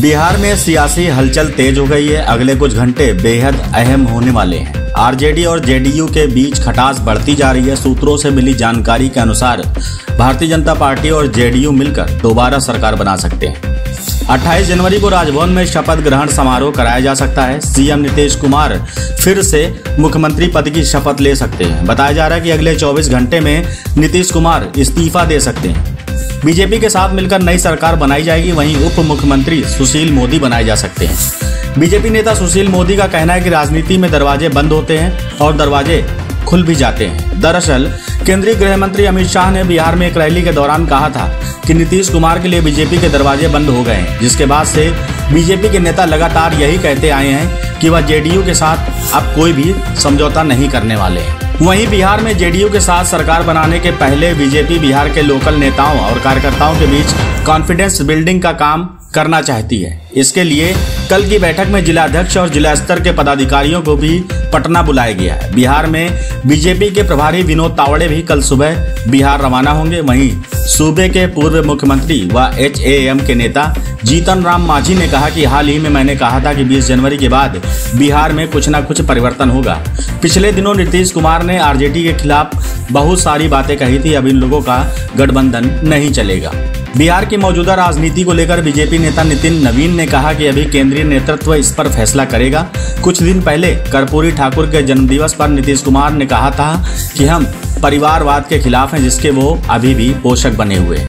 बिहार में सियासी हलचल तेज हो गई है। अगले कुछ घंटे बेहद अहम होने वाले हैं। आरजेडी और जेडीयू के बीच खटास बढ़ती जा रही है। सूत्रों से मिली जानकारी के अनुसार भारतीय जनता पार्टी और जेडीयू मिलकर दोबारा सरकार बना सकते हैं। 28 जनवरी को राजभवन में शपथ ग्रहण समारोह कराया जा सकता है। सीएम नीतीश कुमार फिर से मुख्यमंत्री पद की शपथ ले सकते हैं। बताया जा रहा है कि अगले 24 घंटे में नीतीश कुमार इस्तीफा दे सकते हैं। बीजेपी के साथ मिलकर नई सरकार बनाई जाएगी। वहीं उप मुख्यमंत्री सुशील मोदी बनाए जा सकते हैं। बीजेपी नेता सुशील मोदी का कहना है कि राजनीति में दरवाजे बंद होते हैं और दरवाजे खुल भी जाते हैं। दरअसल केंद्रीय गृह मंत्री अमित शाह ने बिहार में एक रैली के दौरान कहा था कि नीतीश कुमार के लिए बीजेपी के दरवाजे बंद हो गए हैं, जिसके बाद से बीजेपी के नेता लगातार यही कहते आए हैं कि वह जेडीयू के साथ अब कोई भी समझौता नहीं करने वाले हैं। वहीं बिहार में जेडीयू के साथ सरकार बनाने के पहले बीजेपी बिहार के लोकल नेताओं और कार्यकर्ताओं के बीच कॉन्फिडेंस बिल्डिंग का काम करना चाहती है। इसके लिए कल की बैठक में जिलाध्यक्ष और जिला स्तर के पदाधिकारियों को भी पटना बुलाया गया है। बिहार में बीजेपी के प्रभारी विनोद तावड़े भी कल सुबह बिहार रवाना होंगे। वहीं सूबे के पूर्व मुख्यमंत्री व HAM के नेता जीतन राम मांझी ने कहा कि हाल ही में मैंने कहा था कि 20 जनवरी के बाद बिहार में कुछ न कुछ परिवर्तन होगा। पिछले दिनों नीतीश कुमार ने आरजेडी के खिलाफ बहुत सारी बातें कही थी। अब इन लोगों का गठबंधन नहीं चलेगा। बिहार की मौजूदा राजनीति को लेकर बीजेपी नेता नितिन नवीन ने कहा कि अभी केंद्रीय नेतृत्व इस पर फैसला करेगा। कुछ दिन पहले कर्पूरी ठाकुर के जन्मदिवस पर नीतीश कुमार ने कहा था कि हम परिवारवाद के खिलाफ हैं, जिसके वो अभी भी पोषक बने हुए हैं।